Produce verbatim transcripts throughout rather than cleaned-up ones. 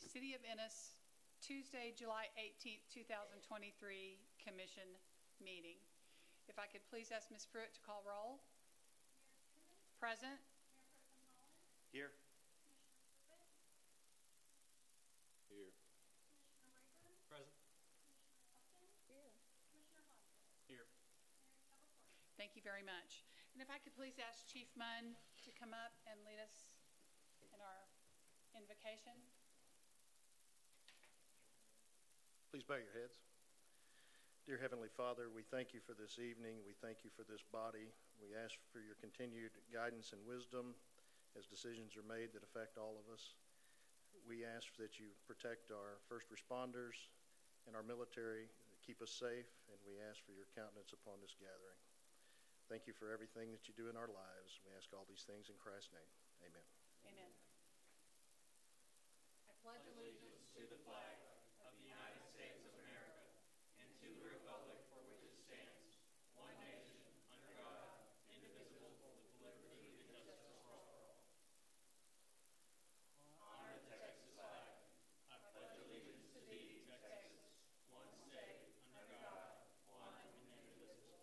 City of Ennis, Tuesday, July eighteenth, two thousand twenty-three Commission meeting. If I could please ask Miz Pruitt to call roll. Present. Here. Here. Present. Here. Here. Thank you very much. And if I could please ask Chief Munn to come up and lead us in our invocation. Please bow your heads. Dear Heavenly Father, we thank you for this evening. We thank you for this body. We ask for your continued guidance and wisdom as decisions are made that affect all of us. We ask that you protect our first responders and our military, keep us safe, and we ask for your countenance upon this gathering. Thank you for everything that you do in our lives. We ask all these things in Christ's name. Amen. Amen. I pledge allegiance to the flag of the United States of America and to the republic for which it stands, one nation, under God, indivisible, with liberty and justice for all. Honor the Texas flag. I pledge allegiance to thee, Texas, one state, under God, one and indivisible.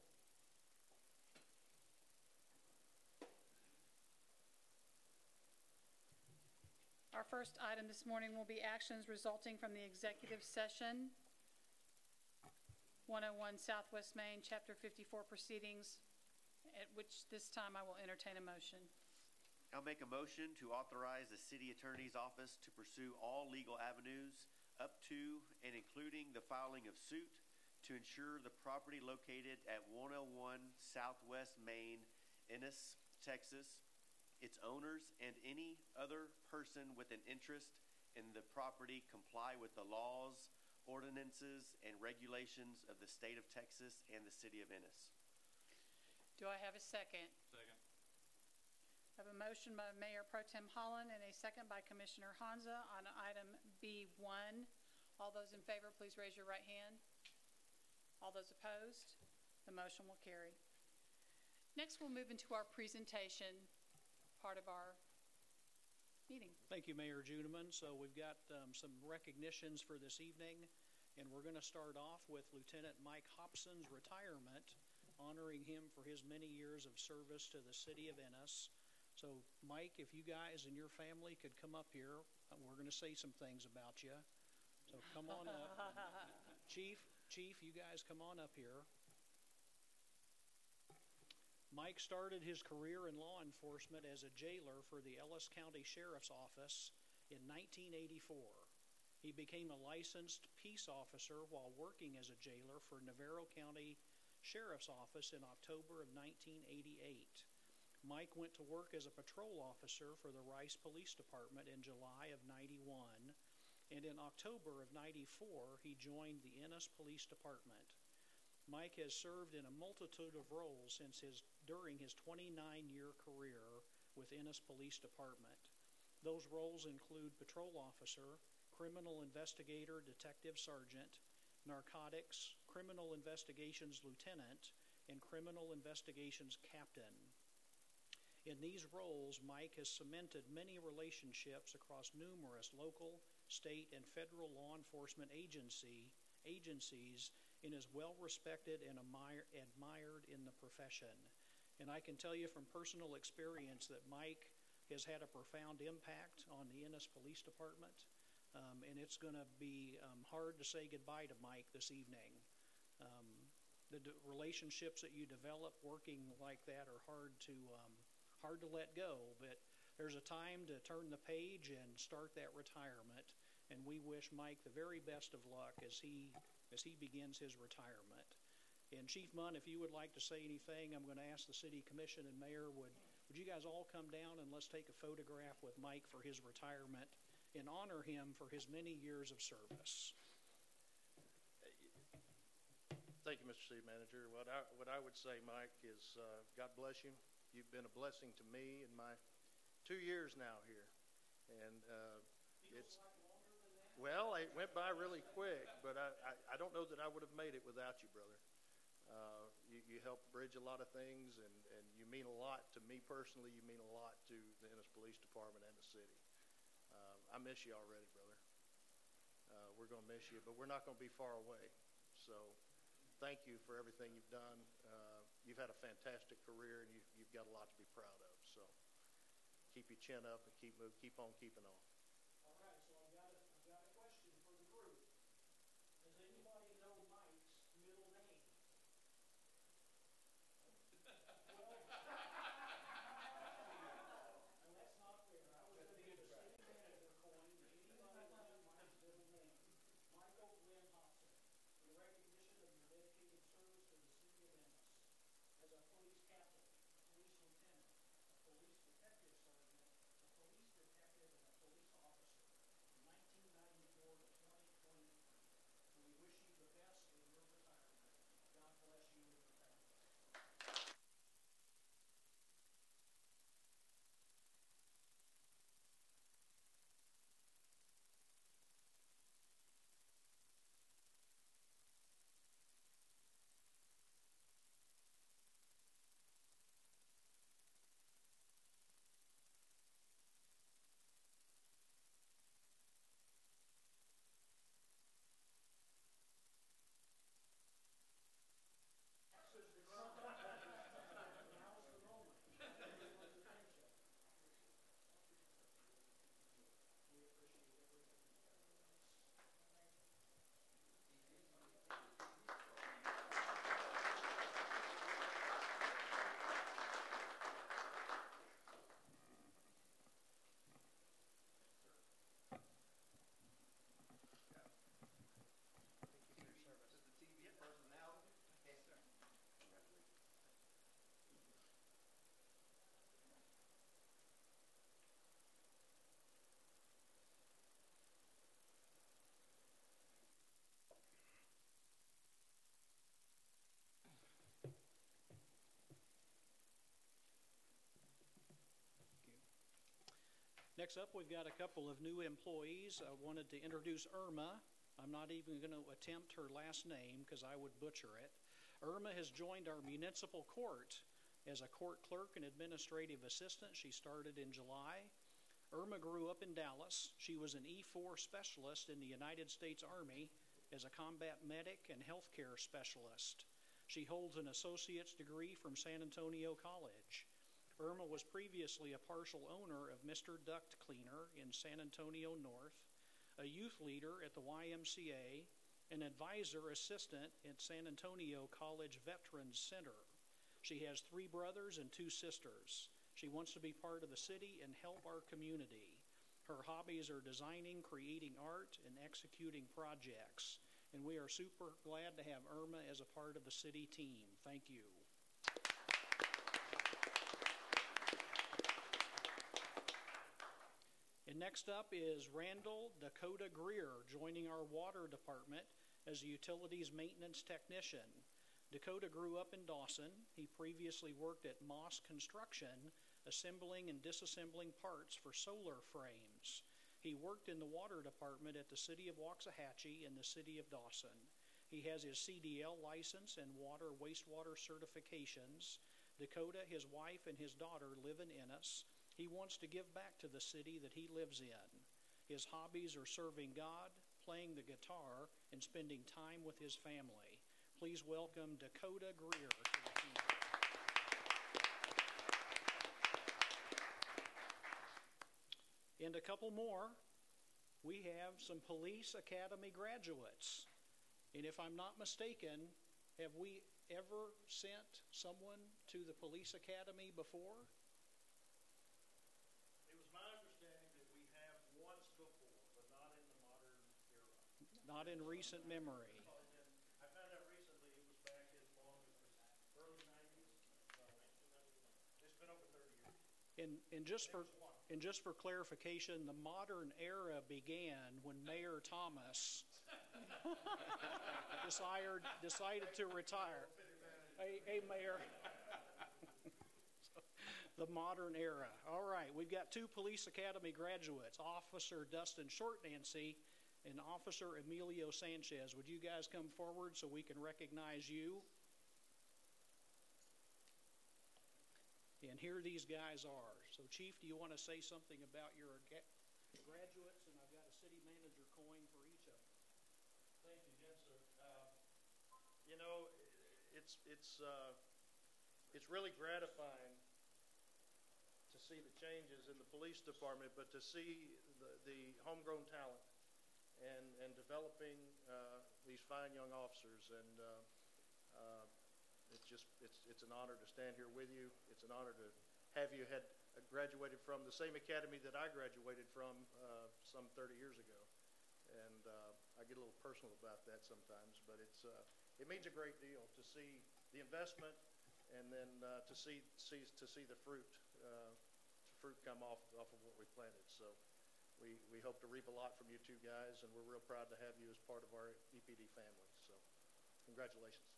Our first item this morning will be actions resulting from the executive session, one oh one Southwest Main, Chapter fifty-four proceedings, at which this time I will entertain a motion. I'll make a motion to authorize the City Attorney's Office to pursue all legal avenues up to and including the filing of suit to ensure the property located at one oh one Southwest Main, Ennis, Texas, its owners, and any other person with an interest in the property comply with the laws, ordinances, and regulations of the state of Texas and the City of Ennis. Do I have a second? Second. I have a motion by Mayor Pro Tem Holland and a second by Commissioner Hanza on item B one. All those in favor, please raise your right hand. All those opposed, the motion will carry. Next, we'll move into our presentation part of our meeting. Thank you, Mayor Juneman. So we've got um, some recognitions for this evening, and we're going to start off with Lieutenant Mike Hopson's retirement, honoring him for his many years of service to the City of Ennis. So, Mike, if you guys and your family could come up here, we're going to say some things about you. So come on up. Chief, Chief, you guys come on up here. Mike started his career in law enforcement as a jailer for the Ellis County Sheriff's Office in nineteen eighty-four. He became a licensed peace officer while working as a jailer for Navarro County Sheriff's Office in October of nineteen eighty-eight. Mike went to work as a patrol officer for the Rice Police Department in July of ninety-one, and in October of ninety-four, he joined the Ennis Police Department. Mike has served in a multitude of roles since his during his twenty-nine year career with Ennis Police Department. Those roles include patrol officer, criminal investigator, detective sergeant, narcotics, criminal investigations lieutenant, and criminal investigations captain. In these roles, Mike has cemented many relationships across numerous local, state, and federal law enforcement agency, agencies and is well respected and admired in the profession. And I can tell you from personal experience that Mike has had a profound impact on the Ennis Police Department, um, and it's going to be um, hard to say goodbye to Mike this evening. Um, the d- relationships that you develop working like that are hard to um, hard to let go, but there's a time to turn the page and start that retirement, and we wish Mike the very best of luck as he as he begins his retirement. And Chief Munn, if you would like to say anything, I'm going to ask the City Commission and Mayor, would, would you guys all come down and let's take a photograph with Mike for his retirement and honor him for his many years of service. Thank you, Mister City Manager. What I, what I would say, Mike, is uh, God bless you. You've been a blessing to me in my two years now here. And uh, it's, well, it went by really quick, but I, I, I don't know that I would have made it without you, brother. Uh, you, you help bridge a lot of things, and, and you mean a lot to me personally. You mean a lot to the Ennis Police Department and the city. Uh, I miss you already, brother. Uh, we're going to miss you, but we're not going to be far away. So thank you for everything you've done. Uh, you've had a fantastic career, and you, you've got a lot to be proud of. So keep your chin up and keep move, keep on keeping on. All right, so I've got a, I've got a question for the group. Does anybody know Mike's middle name? Well, well, that's not fair. I was going to give a city manager coin to anybody that knew Mike's middle name. Michael Glenn Hopson, in recognition of your dedicated service to the city of Ennis. As a police captain, a police lieutenant, a police detective sergeant, a police detective, and a police officer from nineteen ninety-four to twenty twenty-three. We wish you the best in your retirement. God bless you and your family. Next up, we've got a couple of new employees. I wanted to introduce Irma. I'm not even going to attempt her last name because I would butcher it. Irma has joined our municipal court as a court clerk and administrative assistant. She started in July. Irma grew up in Dallas. She was an E four specialist in the United States Army as a combat medic and healthcare specialist. She holds an associate's degree from San Antonio College. Irma was previously a partial owner of Mister Duct Cleaner in San Antonio North, a youth leader at the Y M C A, an advisor assistant at San Antonio College Veterans Center. She has three brothers and two sisters. She wants to be part of the city and help our community. Her hobbies are designing, creating art, and executing projects. And we are super glad to have Irma as a part of the city team. Thank you. And next up is Randall Dakota Greer, joining our water department as a utilities maintenance technician. Dakota grew up in Dawson. He previously worked at Moss Construction, assembling and disassembling parts for solar frames. He worked in the water department at the city of Waxahachie and the city of Dawson. He has his C D L license and water wastewater certifications. Dakota, his wife, and his daughter live in Ennis. He wants to give back to the city that he lives in. His hobbies are serving God, playing the guitar, and spending time with his family. Please welcome Dakota Greer to the team. And a couple more. We have some Police Academy graduates. And if I'm not mistaken, have we ever sent someone to the Police Academy before? Not in recent memory. I found out recently it was back as long as the early nineties. It's been over thirty years. And, and just for and just for clarification, the modern era began when Mayor Thomas decided decided to retire. Hey, hey Mayor. So, the modern era. All right, we've got two Police Academy graduates, Officer Dustin Shortnancy and Officer Emilio Sanchez. Would you guys come forward so we can recognize you? And here these guys are. So, Chief, do you want to say something about your graduates? And I've got a city manager coin for each of them. Thank you again, sir. Uh, you know, it's it's uh, it's really gratifying to see the changes in the police department, but to see the, the homegrown talent and and developing uh, these fine young officers, and uh, uh, it's just it's it's an honor to stand here with you. It's an honor to have you had graduated from the same academy that I graduated from uh, some thirty years ago, and uh, I get a little personal about that sometimes, but it's uh, it means a great deal to see the investment, and then uh, to see see to see the fruit uh, fruit come off off of what we planted. So we we hope to reap a lot from you two guys, and we're real proud to have you as part of our E P D family. So congratulations.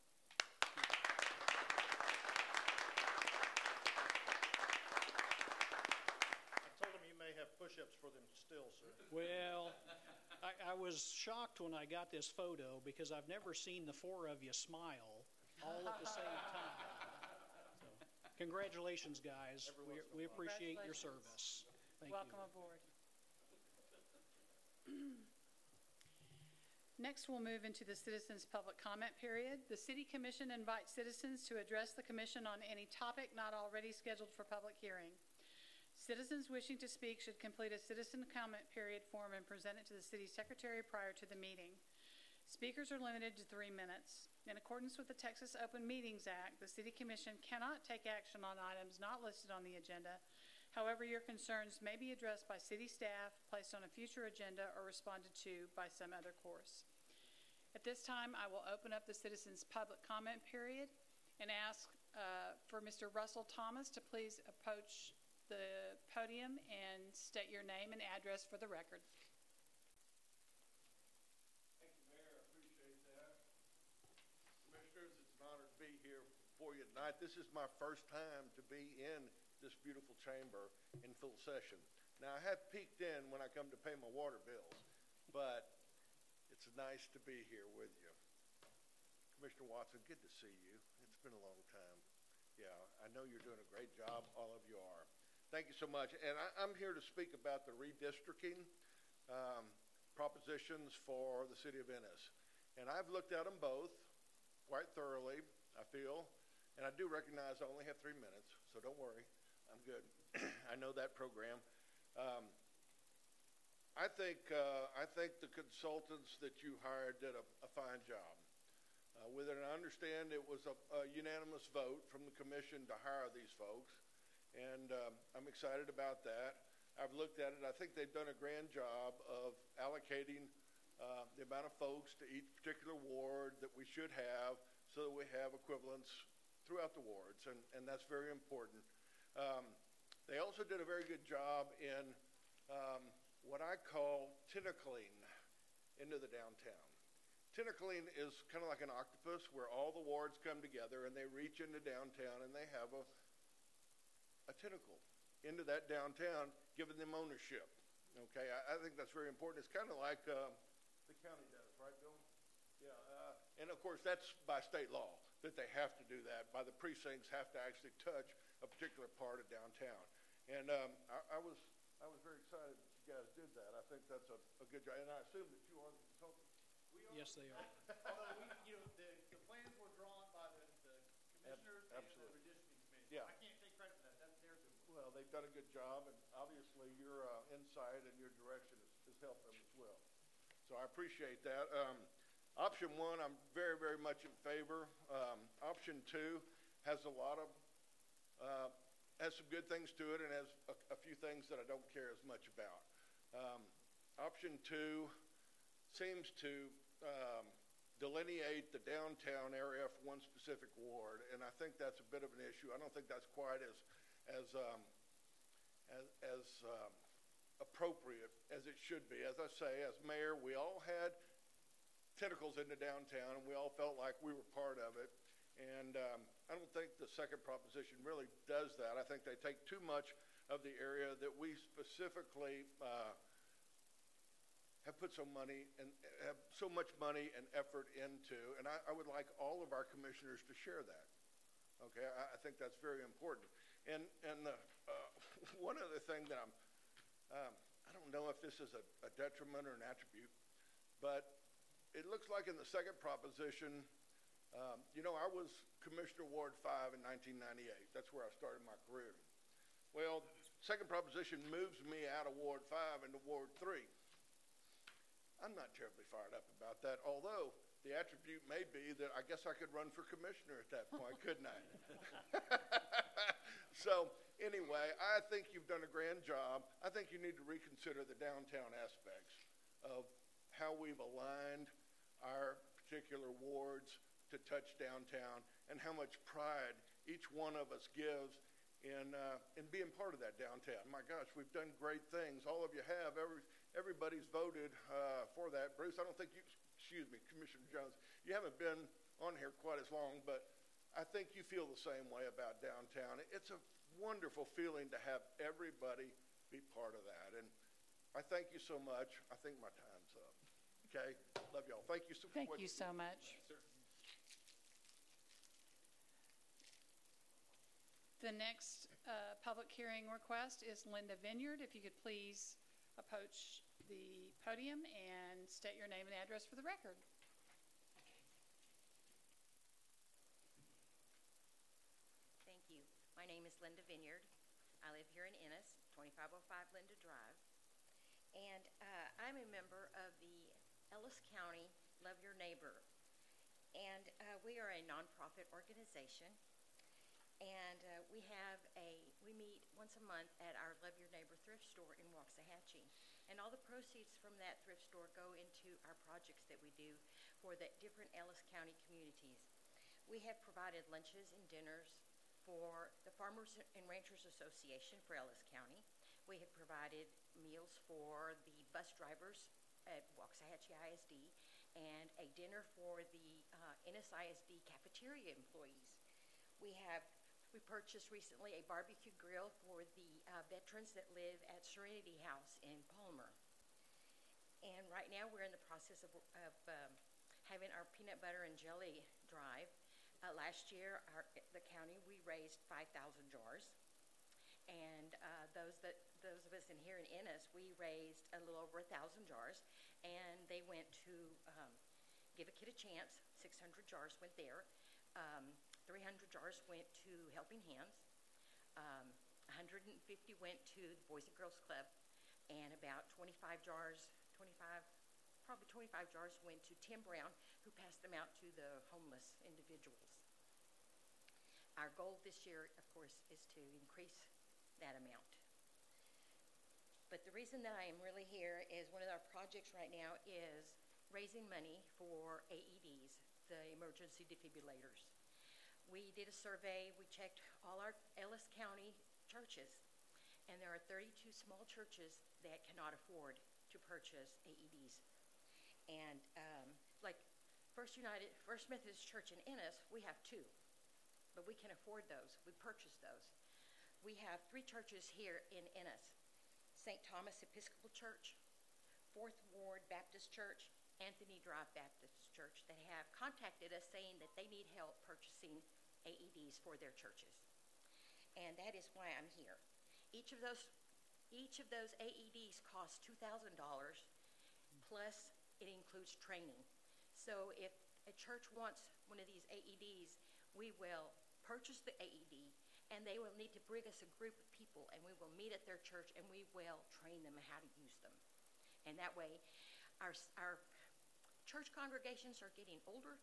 I told him you may have push-ups for them still, sir. Well, I, I was shocked when I got this photo because I've never seen the four of you smile all at the same time. So, congratulations, guys. We, we appreciate your service. Thank Welcome you. aboard. Next, we'll move into the citizens' public comment period. The City Commission invites citizens to address the Commission on any topic not already scheduled for public hearing. Citizens wishing to speak should complete a citizen comment period form and present it to the City Secretary prior to the meeting. Speakers are limited to three minutes. In accordance with the Texas Open Meetings Act, the City Commission cannot take action on items not listed on the agenda. However, your concerns may be addressed by City staff, placed on a future agenda, or responded to by some other course. At this time, I will open up the citizens' public comment period and ask uh, for Mister Russell Thomas to please approach the podium and state your name and address for the record. Thank you, Mayor. I appreciate that. Commissioners, it's an honor to be here for you tonight. This is my first time to be in this beautiful chamber in full session. Now, I have peeked in when I come to pay my water bills, but it's nice to be here with you. Commissioner Watson, good to see you. It's been a long time. Yeah, I know you're doing a great job. All of you are. Thank you so much. And I, I'm here to speak about the redistricting um, propositions for the city of Ennis. And I've looked at them both quite thoroughly, I feel. And I do recognize I only have three minutes, so don't worry. I'm good. I know that program. Um, I think uh, I think the consultants that you hired did a, a fine job uh, with it. And I understand it was a, a unanimous vote from the commission to hire these folks. And um, I'm excited about that. I've looked at it. I think they've done a grand job of allocating uh, the amount of folks to each particular ward that we should have so that we have equivalents throughout the wards, and, and that's very important. Um, they also did a very good job in um, what I call tentacling into the downtown. Tentacling is kind of like an octopus where all the wards come together and they reach into downtown and they have a a tentacle into that downtown, giving them ownership. Okay, I, I think that's very important. It's kind of like uh, the county does, right, Bill? Yeah, uh, and of course that's by state law that they have to do that. By the precincts have to actually touch a particular part of downtown. And um, I, I was I was very excited that you guys did that. I think that's a, a good job. And I assume that you are the consultant. We are. Yes, they are. Although we, you know, the, the plans were drawn by the, the commissioners Ab- and the redistricting committee. Yeah. I can't take credit for that. That's their doing. Well, they've done a good job, and obviously your uh, insight and your direction has, has helped them as well. So I appreciate that. Um, option one, I'm very, very much in favor. Um, option two has a lot of, uh, has some good things to it and has a, a few things that I don't care as much about. Um, option two seems to um, delineate the downtown area for one specific ward, and I think that's a bit of an issue. I don't think that's quite as as um, as, as um, appropriate as it should be. As I say, as mayor, we all had tentacles into downtown, and we all felt like we were part of it. And um, I don't think the second proposition really does that. I think they take too much of the area that we specifically uh, have put so money and have so much money and effort into, and I, I would like all of our commissioners to share that. Okay, I, I think that's very important. And and the, uh, one other thing that I'm, um, I don't know if this is a, a detriment or an attribute, but it looks like in the second proposition, um, you know, I was Commissioner Ward five in nineteen ninety-eight. That's where I started my career. Well, second proposition moves me out of Ward five into Ward three. I'm not terribly fired up about that, although the attribute may be that I guess I could run for commissioner at that point, couldn't I? So anyway, I think you've done a grand job. I think you need to reconsider the downtown aspects of how we've aligned our particular wards to touch downtown and how much pride each one of us gives in, uh, in being part of that downtown. My gosh, we've done great things. All of you have. Every, everybody's voted uh, for that. Bruce, I don't think you, excuse me, Commissioner Jones, you haven't been on here quite as long, but I think you feel the same way about downtown. It's a wonderful feeling to have everybody be part of that. And I thank you so much. I think my time's up. Okay? Love y'all. Thank you so much. Thank you so much. The next uh, public hearing request is Linda Vineyard. If you could please approach the podium and state your name and address for the record. Thank you. My name is Linda Vineyard. I live here in Ennis, twenty-five oh five Linda Drive. And uh, I'm a member of the Ellis County Love Your Neighbor. And uh, we are a nonprofit organization. And uh, we have a, we meet once a month at our Love Your Neighbor thrift store in Waxahachie. And all the proceeds from that thrift store go into our projects that we do for the different Ellis County communities. We have provided lunches and dinners for the Farmers and Ranchers Association for Ellis County. We have provided meals for the bus drivers at Waxahachie I S D and a dinner for the uh, Ennis I S D cafeteria employees. We have We purchased recently a barbecue grill for the uh, veterans that live at Serenity House in Palmer. And right now we're in the process of, of um, having our peanut butter and jelly drive. Uh, last year, our, the county, we raised five thousand jars. And uh, those, that, those of us in here in Ennis, we raised a little over one thousand jars. And they went to um, Give a Kid a Chance. six hundred jars went there. Um, three hundred jars went to Helping Hands, um, one hundred fifty went to the Boys and Girls Club, and about twenty-five jars, twenty-five, probably twenty-five jars went to Tim Brown, who passed them out to the homeless individuals. Our goal this year, of course, is to increase that amount. But the reason that I am really here is one of our projects right now is raising money for A E Ds, the emergency defibrillators. We did a survey. We checked all our Ellis County churches, and there are thirty-two small churches that cannot afford to purchase A E Ds. And um, like First United, First Methodist Church in Ennis, we have two, but we can afford those. We purchase those. We have three churches here in Ennis: Saint Thomas Episcopal Church, Fourth Ward Baptist Church, Anthony Drive Baptist Church, that have contacted us saying that they need help purchasing A E Ds for their churches. And that is why I'm here. Each of those, each of those A E Ds costs two thousand dollars, plus it includes training. So if a church wants one of these A E Ds, we will purchase the A E D, and they will need to bring us a group of people, and we will meet at their church, and we will train them how to use them. And that way, our, our church congregations are getting older,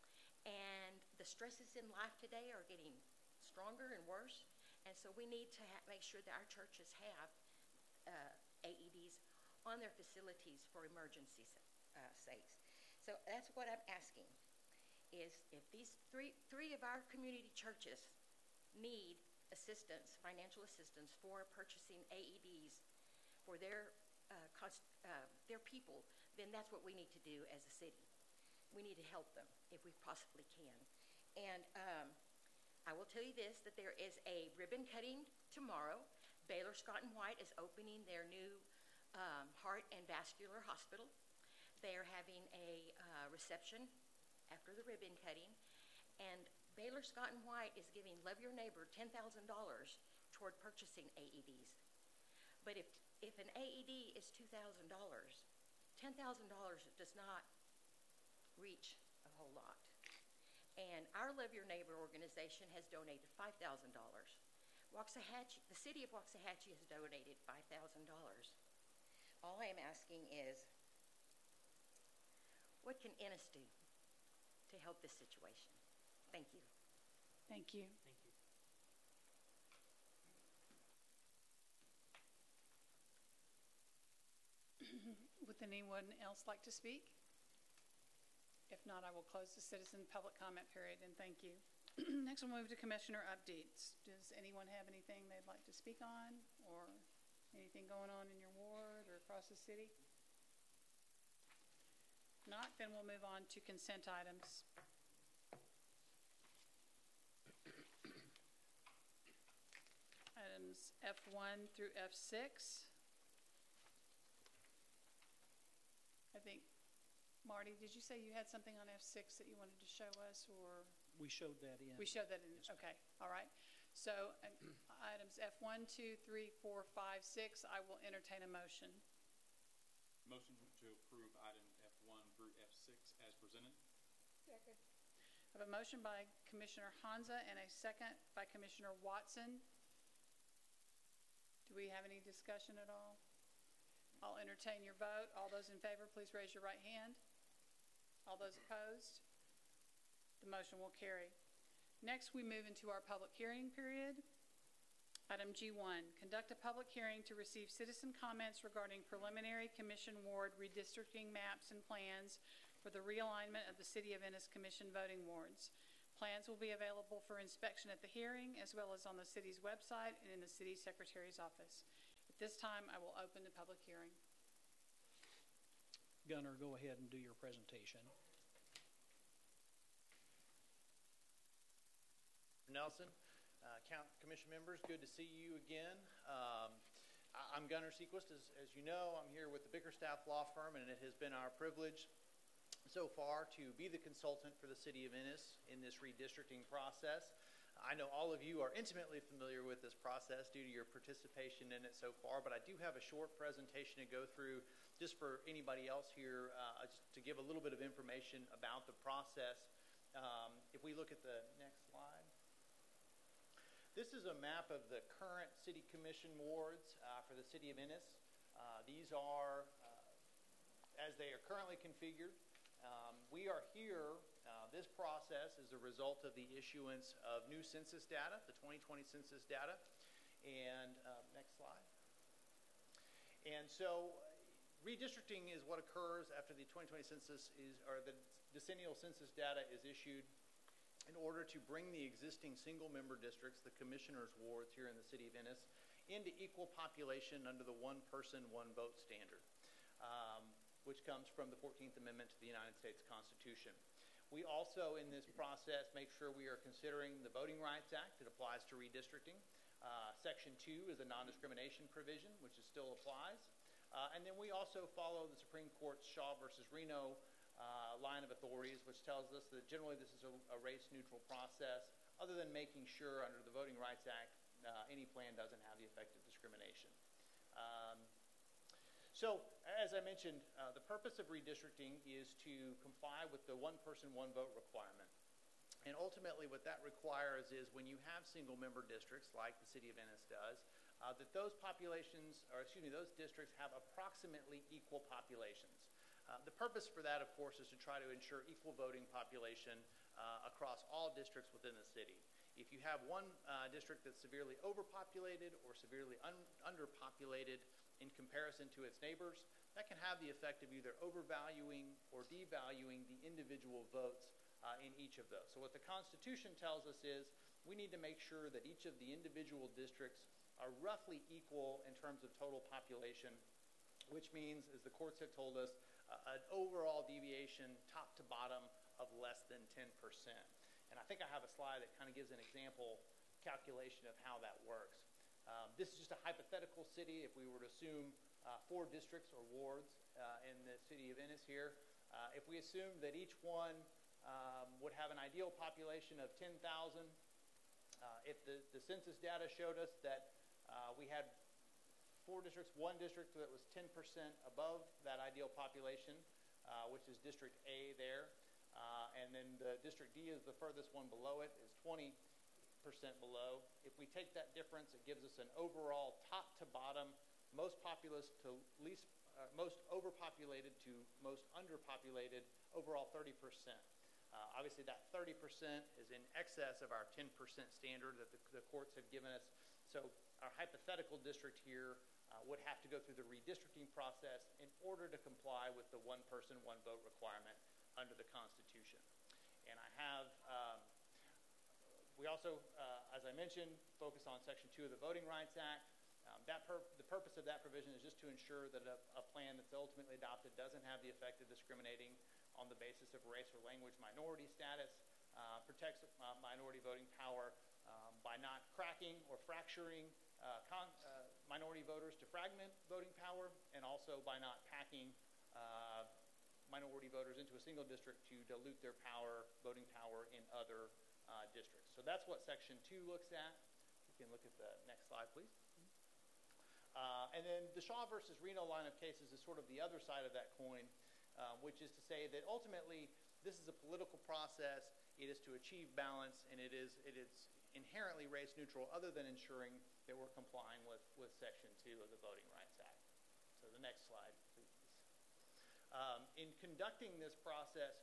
and the stresses in life today are getting stronger and worse. And so we need to ha make sure that our churches have uh, A E Ds on their facilities for emergency uh, sakes. So that's what I'm asking, is if these three, three of our community churches need assistance, financial assistance for purchasing A E Ds for their, uh, cost, uh, their people, then that's what we need to do as a city. We need to help them if we possibly can. And um, I will tell you this, that there is a ribbon cutting tomorrow. Baylor Scott and White is opening their new um, heart and vascular hospital. They are having a uh, reception after the ribbon cutting. And Baylor Scott and White is giving Love Your Neighbor ten thousand dollars toward purchasing A E Ds. But if, if an A E D is two thousand dollars, ten thousand dollars does not reach a whole lot. And our Love Your Neighbor organization has donated five thousand dollars. Waxahachie, the city of Waxahachie has donated five thousand dollars. All I am asking is, what can Ennis do to help this situation? Thank you. Thank you. Thank you. Would anyone else like to speak? If not, I will close the citizen public comment period, and thank you. Next, we'll move to commissioner updates. Does anyone have anything they'd like to speak on, or anything going on in your ward or across the city? Not, then we'll move on to consent items. Items F one through F six. I think, Marty, did you say you had something on F six that you wanted to show us, or? We showed that in. We showed that in, okay, all right. So uh, items F one, two, three, four, five, six, I will entertain a motion. Motion to approve item F one through F six as presented. Second. I have a motion by Commissioner Hansa and a second by Commissioner Watson. Do we have any discussion at all? I'll entertain your vote. All those in favor, please raise your right hand. All those opposed? The motion will carry. Next, we move into our public hearing period. Item G one, conduct a public hearing to receive citizen comments regarding preliminary commission ward redistricting maps and plans for the realignment of the City of Ennis Commission voting wards. Plans will be available for inspection at the hearing, as well as on the city's website and in the city secretary's office. At this time, I will open the public hearing. Gunnar, go ahead and do your presentation. Nelson, uh, Count Commission members, good to see you again. Um, I, I'm Gunnar Sequist. As, as you know, I'm here with the Bickerstaff Law Firm, and it has been our privilege so far to be the consultant for the City of Ennis in this redistricting process. I know all of you are intimately familiar with this process due to your participation in it so far, but I do have a short presentation to go through just for anybody else here, uh, just to give a little bit of information about the process. Um, if we look at the next slide. This is a map of the current City Commission wards uh, for the City of Ennis. Uh, these are uh, as they are currently configured. Um, we are here, uh, this process is a result of the issuance of new census data, the twenty twenty census data. And uh, next slide. And so redistricting is what occurs after the twenty twenty census is, or the decennial census data is issued in order to bring the existing single-member districts, the commissioners' wards here in the City of Ennis, into equal population under the one-person, one-vote standard, um, which comes from the fourteenth Amendment to the United States Constitution. We also, in this process, make sure we are considering the Voting Rights Act. It applies to redistricting. Uh, Section two is a non-discrimination provision, which is still applies. Uh, and then we also follow the Supreme Court's Shaw versus Reno Uh, line of authorities, which tells us that generally this is a, a race-neutral process, other than making sure under the Voting Rights Act uh, any plan doesn't have the effect of discrimination. Um, so, as I mentioned, uh, the purpose of redistricting is to comply with the one-person, one-vote requirement. And ultimately what that requires is when you have single-member districts, like the City of Ennis does, uh, that those populations, or excuse me, those districts have approximately equal populations. Uh, the purpose for that, of course, is to try to ensure equal voting population uh, across all districts within the city. If you have one uh, district that's severely overpopulated or severely un underpopulated in comparison to its neighbors, that can have the effect of either overvaluing or devaluing the individual votes uh, in each of those. So what the Constitution tells us is we need to make sure that each of the individual districts are roughly equal in terms of total population, which means, as the courts have told us, Uh, an overall deviation top to bottom of less than ten percent. And I think I have a slide that kind of gives an example calculation of how that works. Um, this is just a hypothetical city. If we were to assume uh, four districts or wards uh, in the City of Ennis here, uh, if we assume that each one um, would have an ideal population of ten thousand, uh, if the, the census data showed us that uh, we had four districts, one district that was ten percent above that ideal population, uh, which is District A there. Uh, and then the District D is the furthest one below it, is twenty percent below. If we take that difference, it gives us an overall top to bottom, most populous to least, uh, most overpopulated to most underpopulated, overall thirty percent. Uh, obviously, that thirty percent is in excess of our ten percent standard that the, the courts have given us. So our hypothetical district here uh, would have to go through the redistricting process in order to comply with the one person, one vote requirement under the Constitution. And I have, um, we also, uh, as I mentioned, focus on Section two of the Voting Rights Act. Um, that pur the purpose of that provision is just to ensure that a, a plan that's ultimately adopted doesn't have the effect of discriminating on the basis of race or language minority status, uh, protects uh, minority voting power um, by not cracking or fracturing uh, con uh, minority voters to fragment voting power, and also by not packing uh, minority voters into a single district to dilute their power, voting power in other uh, districts. So that's what Section two looks at. You can look at the next slide, please. Uh, and then the Shaw versus Reno line of cases is sort of the other side of that coin, uh, which is to say that ultimately this is a political process. It is to achieve balance, and it is it is inherently race neutral, other than ensuring that we're complying with, with Section two of the Voting Rights Act. So the next slide, please. Um, in conducting this process,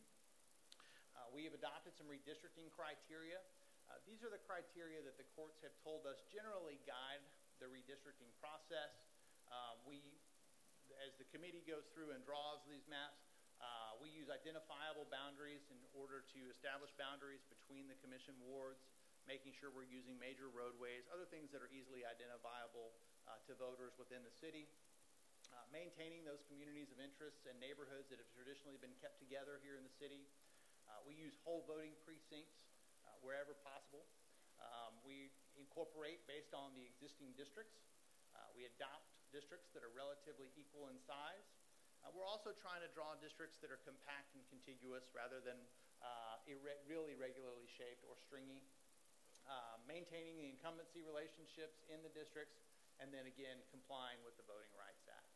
uh, we have adopted some redistricting criteria. Uh, these are the criteria that the courts have told us generally guide the redistricting process. Um, we, as the committee goes through and draws these maps, uh, we use identifiable boundaries in order to establish boundaries between the commission wards, making sure we're using major roadways, other things that are easily identifiable uh, to voters within the city. Uh, maintaining those communities of interests and neighborhoods that have traditionally been kept together here in the city. Uh, we use whole voting precincts uh, wherever possible. Um, we incorporate based on the existing districts. Uh, we adopt districts that are relatively equal in size. Uh, we're also trying to draw districts that are compact and contiguous rather than uh, irre really irregularly shaped or stringy. Uh, maintaining the incumbency relationships in the districts, and then again complying with the Voting Rights Act.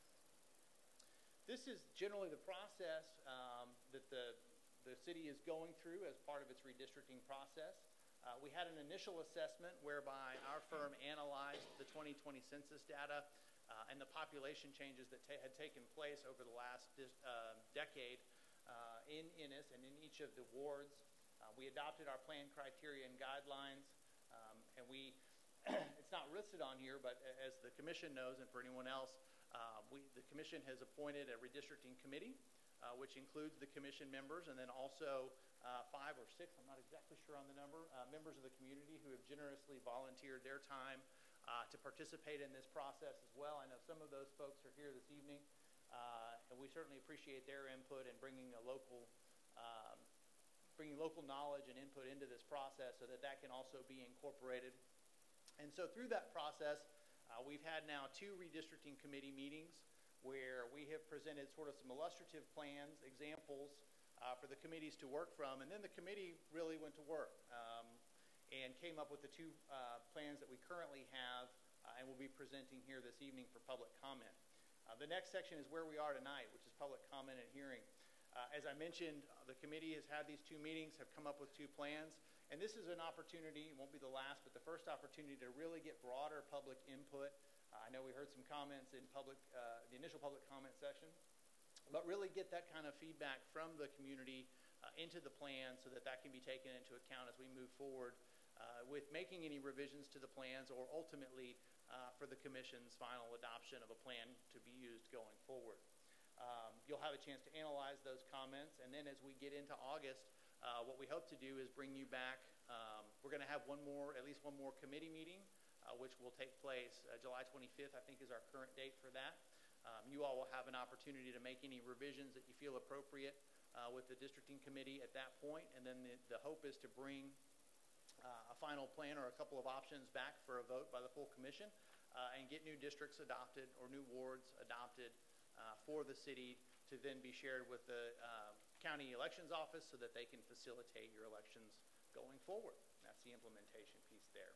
This is generally the process um, that the, the city is going through as part of its redistricting process. Uh, we had an initial assessment whereby our firm analyzed the twenty twenty census data uh, and the population changes that ta had taken place over the last uh, decade uh, in Ennis and in each of the wards. Uh, we adopted our plan criteria and guidelines, um, and we, it's not listed on here, but as the commission knows, and for anyone else, uh, we, the commission has appointed a redistricting committee, uh, which includes the commission members, and then also uh, five or six, I'm not exactly sure on the number, uh, members of the community who have generously volunteered their time uh, to participate in this process as well. I know some of those folks are here this evening, uh, and we certainly appreciate their input in bringing a local um, bringing local knowledge and input into this process so that that can also be incorporated. And so through that process, uh, we've had now two redistricting committee meetings where we have presented sort of some illustrative plans, examples uh, for the committees to work from, and then the committee really went to work um, and came up with the two uh, plans that we currently have uh, and will be presenting here this evening for public comment. Uh, the next section is where we are tonight, which is public comment and hearing. Uh, as I mentioned, the committee has had these two meetings, have come up with two plans, and this is an opportunity, it won't be the last, but the first opportunity to really get broader public input. Uh, I know we heard some comments in public, uh, the initial public comment session, but really get that kind of feedback from the community uh, into the plan so that that can be taken into account as we move forward uh, with making any revisions to the plans or ultimately uh, for the commission's final adoption of a plan to be used going forward. Um, you'll have a chance to analyze those comments, and then as we get into August, uh, what we hope to do is bring you back. Um, we're going to have one more, at least one more committee meeting, uh, which will take place uh, July twenty-fifth, I think is our current date for that. Um, you all will have an opportunity to make any revisions that you feel appropriate uh, with the districting committee at that point, and then the, the hope is to bring uh, a final plan or a couple of options back for a vote by the full commission uh, and get new districts adopted or new wards adopted Uh, for the city to then be shared with the uh, county elections office so that they can facilitate your elections going forward. That's the implementation piece there.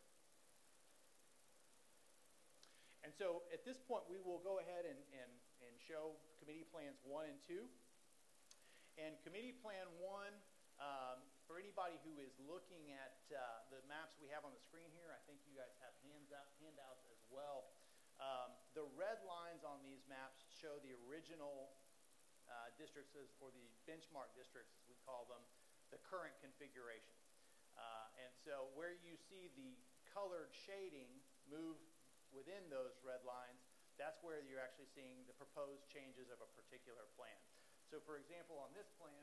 And so at this point, we will go ahead and, and, and show committee plans one and two. And Committee Plan one, um, for anybody who is looking at uh, the maps we have on the screen here, I think you guys have hands out, handouts as well. Um, the red lines on these maps show the original uh, districts, as, or the benchmark districts, as we call them, the current configuration. Uh, and so where you see the colored shading move within those red lines, that's where you're actually seeing the proposed changes of a particular plan. So for example, on this plan,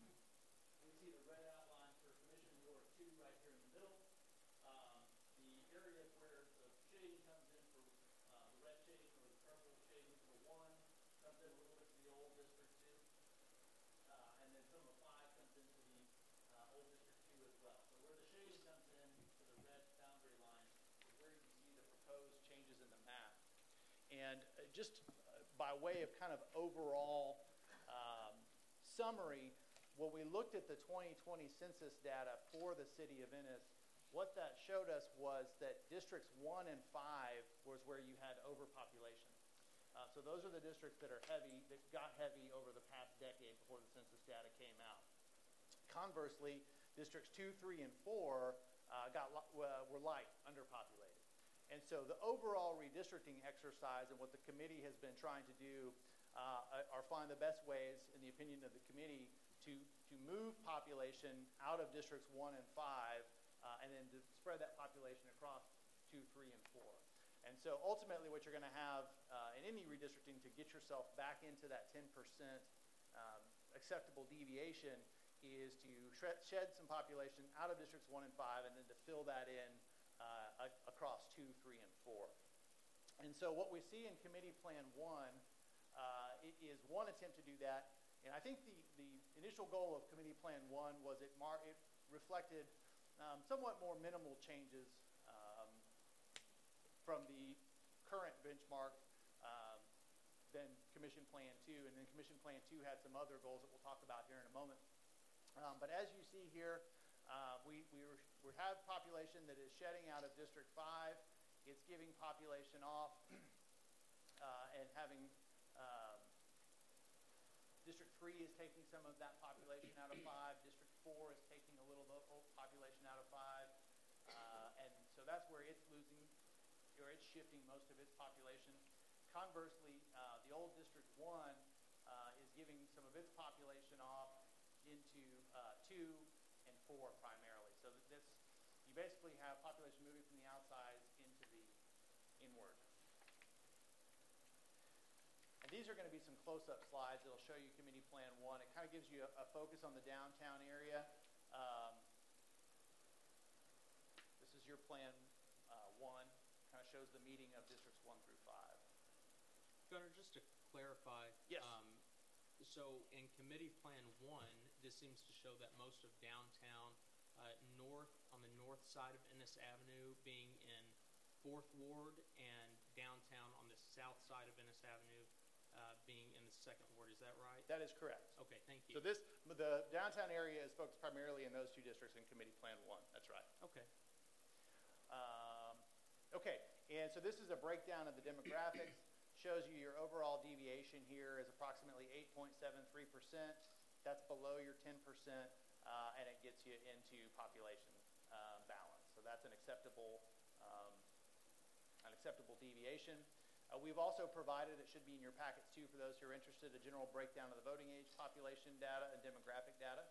we see the red outline for Commission Ward two right here in the middle. Um, the areas where the shading comes in for uh, the red shading or the purple shading for one comes in a little bit to the old District two. Uh, and then some of five comes into the uh, old District two as well. So where the shading comes in to the red boundary line is where you see the proposed changes in the map. And uh, just uh, by way of kind of overall um, summary, when we looked at the twenty twenty census data for the city of Ennis, what that showed us was that districts one and five was where you had overpopulation. Uh, so those are the districts that are heavy, that got heavy over the past decade before the census data came out. Conversely, districts two, three, and four uh, got uh, were light, underpopulated. And so the overall redistricting exercise and what the committee has been trying to do uh, are find the best ways, in the opinion of the committee, to, to move population out of districts one and five uh, and then to spread that population across two, three, and four. And so ultimately what you're going to have uh, in any redistricting to get yourself back into that ten percent um, acceptable deviation is to shed some population out of districts one and five and then to fill that in Uh, across two, three, and four. And so what we see in Committee Plan one uh, is one attempt to do that. And I think the, the initial goal of Committee Plan one was it, mar it reflected um, somewhat more minimal changes um, from the current benchmark um, than Commission Plan two. And then Commission Plan two had some other goals that we'll talk about here in a moment. Um, but as you see here, Uh, we, we, were, we have population that is shedding out of District five. It's giving population off uh, and having um, District three is taking some of that population out of five. District four is taking a little population out of five. Uh, and so that's where it's losing, or it's shifting most of its population. Conversely, uh, the old District one uh, is giving some of its population off into uh, two and four primarily. So that this, you basically have population moving from the outside into the inward. And these are going to be some close-up slides that will show you Committee Plan one. It kind of gives you a, a focus on the downtown area. Um, this is your Plan uh, one. Kind of shows the meeting of districts one through five. Gunnar, just to clarify. Yes. Um, so in Committee Plan one, this seems to show that most of downtown uh, north, on the north side of Ennis Avenue, being in fourth Ward, and downtown on the south side of Ennis Avenue uh, being in the second Ward. Is that right? That is correct. Okay, thank you. So this, the downtown area is focused primarily in those two districts in Committee Plan one. That's right. Okay. Um, okay, and so this is a breakdown of the demographics. Shows you your overall deviation here is approximately eight point seven three percent. That's below your ten percent, uh, and it gets you into population uh, balance. So that's an acceptable, um, an acceptable deviation. Uh, we've also provided, it should be in your packets too for those who are interested, a general breakdown of the voting age population data and demographic data.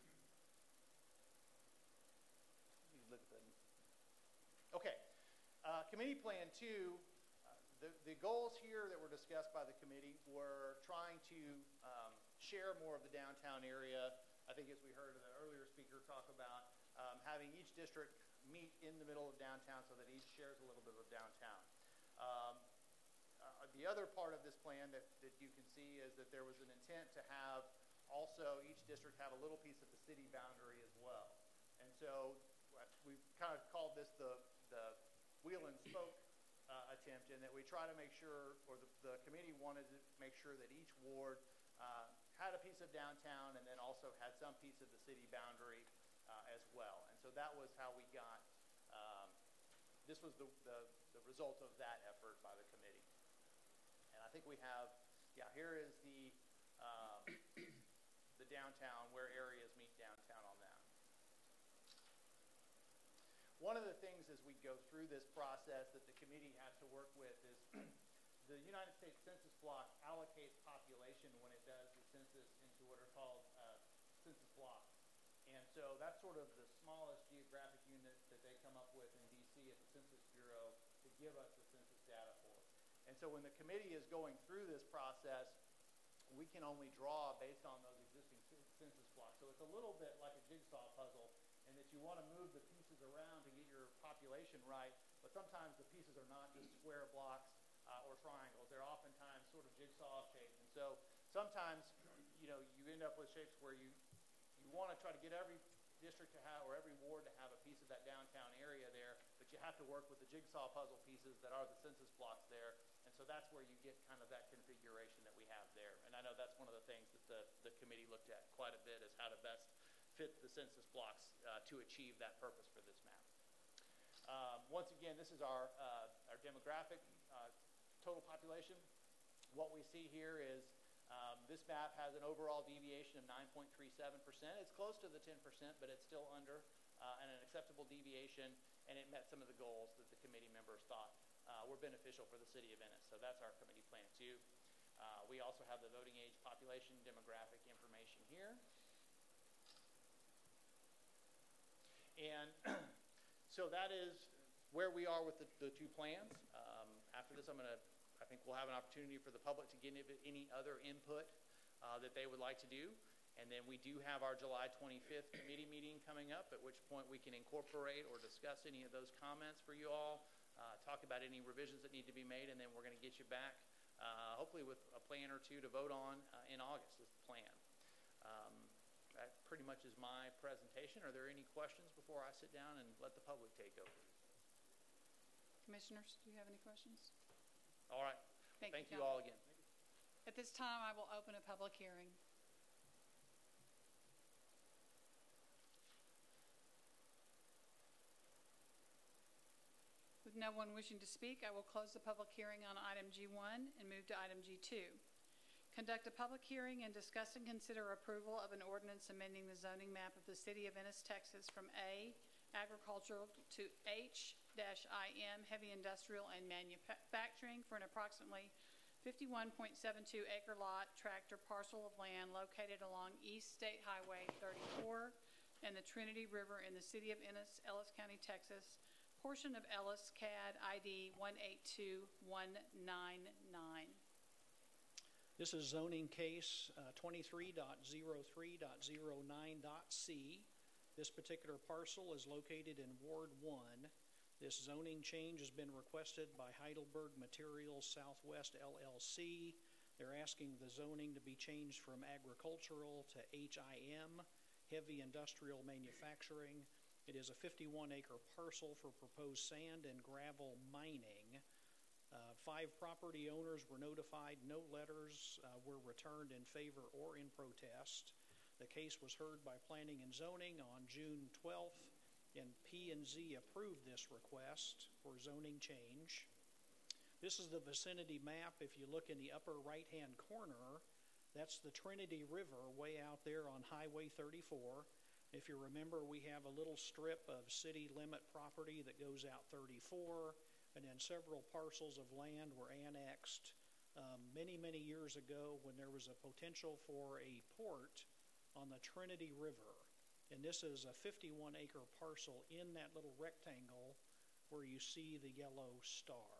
You look at them. Okay, uh, Committee Plan two. The, the goals here that were discussed by the committee were trying to um, share more of the downtown area. I think as we heard the earlier speaker talk about, um, having each district meet in the middle of downtown so that each shares a little bit of downtown. Um, uh, the other part of this plan that, that you can see is that there was an intent to have also each district have a little piece of the city boundary as well. And so we kind of called this the, the wheel and spoke Uh, attempt, in that we try to make sure, or the, the committee wanted to make sure that each ward uh, had a piece of downtown and then also had some piece of the city boundary uh, as well. And so that was how we got, um, this was the, the, the result of that effort by the committee. And I think we have, yeah, here is the, um, the downtown one of the things as we go through this process that the committee has to work with is the United States Census block allocates population when it does the census into what are called uh, census blocks. And so that's sort of the smallest geographic unit that they come up with in D C at the Census Bureau to give us the census data for. And so when the committee is going through this process, we can only draw based on those existing census blocks. So it's a little bit like a jigsaw puzzle in that you want to move the pieces around to get your population right, but sometimes the pieces are not just square blocks uh, or triangles. They're oftentimes sort of jigsaw shaped. And so sometimes, you know, you end up with shapes where you, you want to try to get every district to have, or every ward to have a piece of that downtown area there, but you have to work with the jigsaw puzzle pieces that are the census blocks there. And so that's where you get kind of that configuration that we have there. And I know that's one of the things that the, the committee looked at quite a bit, is how to best fit the census blocks uh, to achieve that purpose for this map. Um, once again, this is our, uh, our demographic uh, total population. What we see here is um, this map has an overall deviation of nine point three seven percent. It's close to the ten percent, but it's still under uh, and an acceptable deviation, and it met some of the goals that the committee members thought uh, were beneficial for the city of Ennis. So that's our committee plan too. Uh, we also have the voting age population demographic information here. And so that is where we are with the, the two plans. Um, after this, I'm going to, I think we'll have an opportunity for the public to give any other input uh, that they would like to do. And then we do have our July twenty-fifth committee meeting coming up, at which point we can incorporate or discuss any of those comments for you all, uh, talk about any revisions that need to be made, and then we're going to get you back, uh, hopefully with a plan or two to vote on uh, in August is the plan. Um, that pretty much is my presentation. Are there any questions before I sit down and let the public take over? Commissioners, do you have any questions? All right. Thank, Thank you, you all again. At this time, I will open a public hearing. With no one wishing to speak, I will close the public hearing on item G one and move to item G two. Conduct a public hearing and discuss and consider approval of an ordinance amending the zoning map of the city of Ennis, Texas from A, agricultural to H I M, heavy industrial and manufacturing, for an approximately fifty-one point seven two acre lot tractor parcel of land located along East State Highway thirty-four and the Trinity River in the city of Ennis, Ellis County, Texas, portion of Ellis C A D I D one eight two one nine nine. This is zoning case uh, twenty-three point oh three point oh nine C. This particular parcel is located in Ward one. This zoning change has been requested by Heidelberg Materials Southwest L L C. They're asking the zoning to be changed from agricultural to H I M, heavy industrial manufacturing. It is a fifty-one acre parcel for proposed sand and gravel mining. Uh, five property owners were notified. No letters uh, were returned in favor or in protest. The case was heard by Planning and Zoning on June twelfth, and P and Z approved this request for zoning change. This is the vicinity map. If you look in the upper right-hand corner, that's the Trinity River way out there on Highway thirty-four. If you remember, we have a little strip of city limit property that goes out thirty-four, and then several parcels of land were annexed um, many, many years ago when there was a potential for a port on the Trinity River. And this is a fifty-one acre parcel in that little rectangle where you see the yellow star.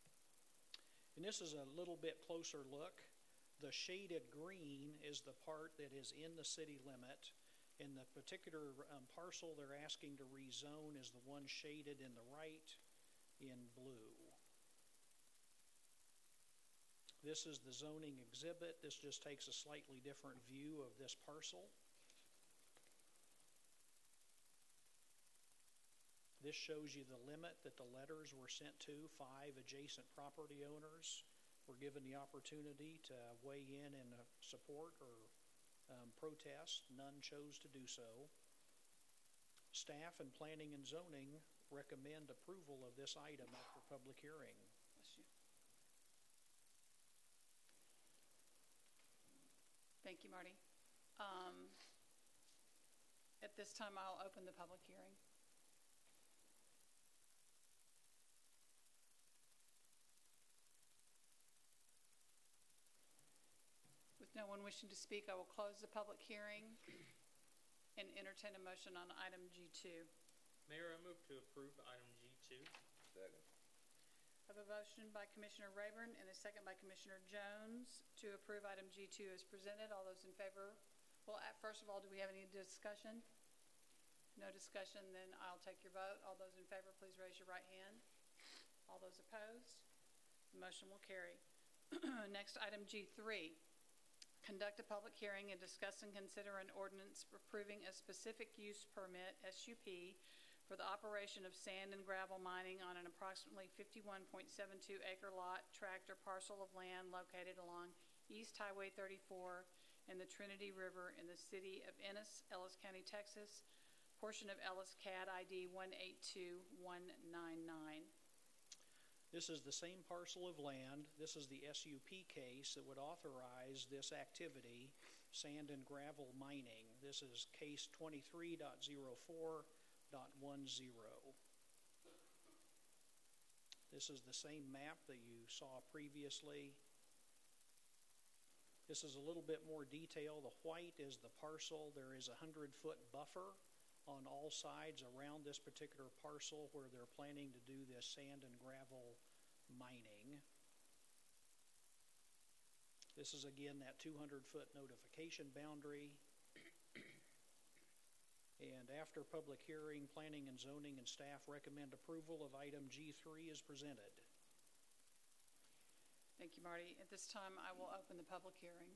And this is a little bit closer look. The shaded green is the part that is in the city limit, and the particular um, parcel they're asking to rezone is the one shaded in the right in blue. This is the zoning exhibit. This just takes a slightly different view of this parcel. This shows you the limit that the letters were sent to. Five adjacent property owners were given the opportunity to weigh in in uh, support or um, protest. None chose to do so. Staff and Planning and Zoning recommend approval of this item after public hearing. Bless you. Thank you, Marty. Um, at this time, I'll open the public hearing. wishing to speak, I will close the public hearing and entertain a motion on item G two. Mayor, I move to approve item G two. Second. I have a motion by Commissioner Rayburn and a second by Commissioner Jones to approve item G two as presented. All those in favor? Well, at, first of all, do we have any discussion? No discussion, then I'll take your vote. All those in favor, please raise your right hand. All those opposed? The motion will carry. Next, item G three. Conduct a public hearing and discuss and consider an ordinance approving a specific use permit, S U P, for the operation of sand and gravel mining on an approximately fifty-one point seven two acre lot, tract, or parcel of land located along East Highway thirty-four and the Trinity River in the city of Ennis, Ellis County, Texas, portion of Ellis C A D I D one eight two one nine nine. This is the same parcel of land. This is the S U P case that would authorize this activity, sand and gravel mining. This is case twenty-three point oh four point ten. This is the same map that you saw previously. This is a little bit more detail. The white is the parcel. There is a hundred foot buffer on all sides around this particular parcel where they're planning to do this sand and gravel mining. This is again that two hundred foot notification boundary. And after public hearing, planning and zoning and staff recommend approval of item G three as presented. Thank you, Marty. At this time, I will open the public hearing.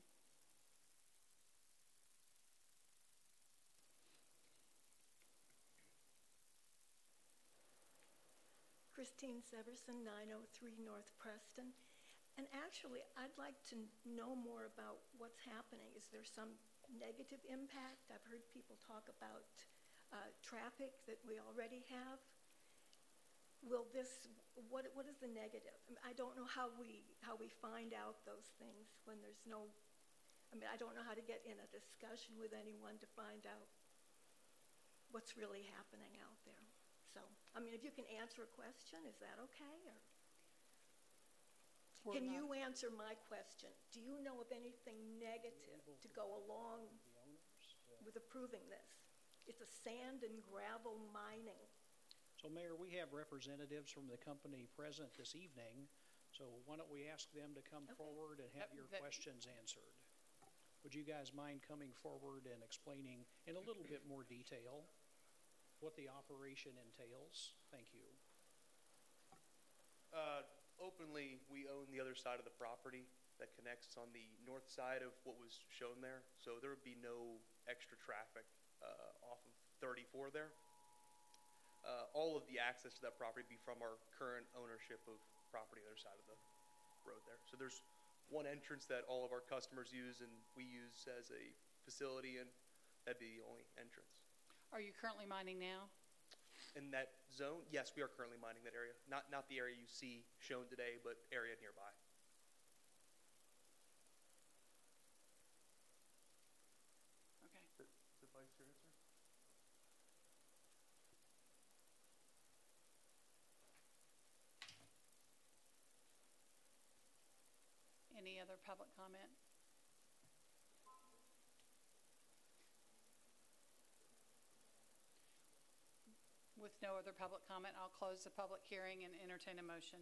Christine Severson, nine oh three North Preston. And actually, I'd like to know more about what's happening. Is there some negative impact? I've heard people talk about uh, traffic that we already have. Will this, what, what is the negative? I, mean, I don't know how we, how we find out those things when there's no, I mean, I don't know how to get in a discussion with anyone to find out what's really happening out there. So, I mean, if you can answer a question, is that okay? Or We're can not- you answer my question? Do you know of anything negative to go along with approving this? It's a sand and gravel mining. So, Mayor, we have representatives from the company present this evening, so why don't we ask them to come Okay. forward and have That- your that- questions answered? Would you guys mind coming forward and explaining in a little bit more detail what the operation entails? Thank you. Uh, openly, we own the other side of the property that connects on the north side of what was shown there, so there would be no extra traffic uh, off of thirty-four there. Uh, all of the access to that property would be from our current ownership of property on the other side of the road there. So there's one entrance that all of our customers use and we use as a facility, and that'd be the only entrance. Are you currently mining now? In that zone, yes, we are currently mining that area. Not not the area you see shown today, but area nearby. Okay. Is the vice chair answer? Any other public comment? With no other public comment, I'll close the public hearing and entertain a motion.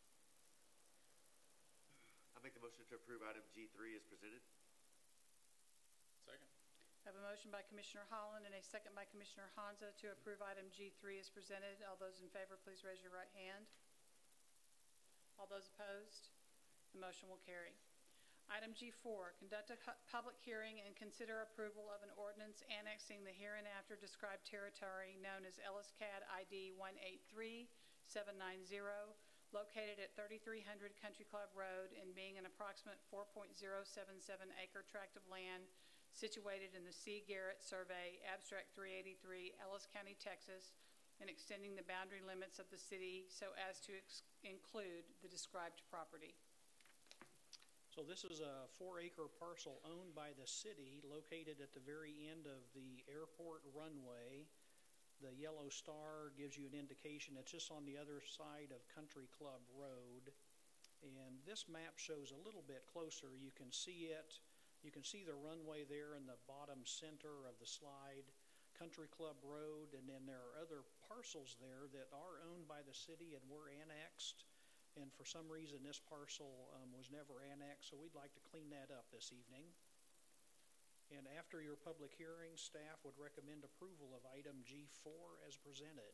I make the motion to approve item G three as presented. Second. I have a motion by Commissioner Holland and a second by Commissioner Hansa to approve item G three as presented. All those in favor, please raise your right hand. All those opposed? The motion will carry. Item G four, conduct a public hearing and consider approval of an ordinance annexing the hereinafter described territory known as Ellis C A D I D one eight three seven nine zero, located at thirty-three hundred Country Club Road and being an approximate four point zero seven seven acre tract of land situated in the C. Garrett Survey, Abstract three eighty-three, Ellis County, Texas, and extending the boundary limits of the city so as to ex include the described property. So this is a four acre parcel owned by the city located at the very end of the airport runway. The yellow star gives you an indication it's just on the other side of Country Club Road. And this map shows a little bit closer. You can see it. You can see the runway there in the bottom center of the slide, Country Club Road, and then there are other parcels there that are owned by the city and were annexed. And for some reason, this parcel um, was never annexed, so we'd like to clean that up this evening. And after your public hearing, staff would recommend approval of item G four as presented.